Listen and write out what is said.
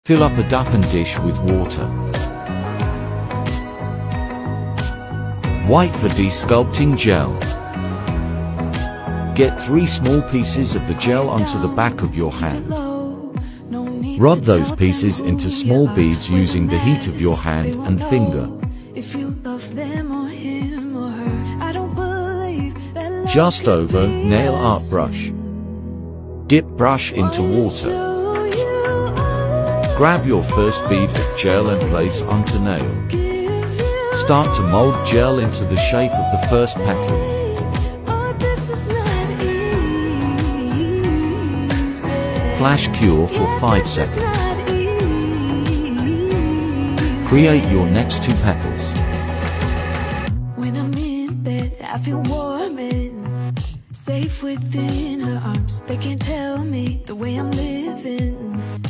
Fill up a duppen dish with water. White for desculpting gel. Get 3 small pieces of the gel onto the back of your hand. Rub those pieces into small beads using the heat of your hand and finger. Just over nail art brush. Dip brush into water. Grab your first bead of gel and place onto nail. Start to mold gel into the shape of the first petal. Flash cure for 5 seconds. Create your next 2 petals. When I'm in bed, I feel warm and safe within her arms. They can't tell me the way I'm living.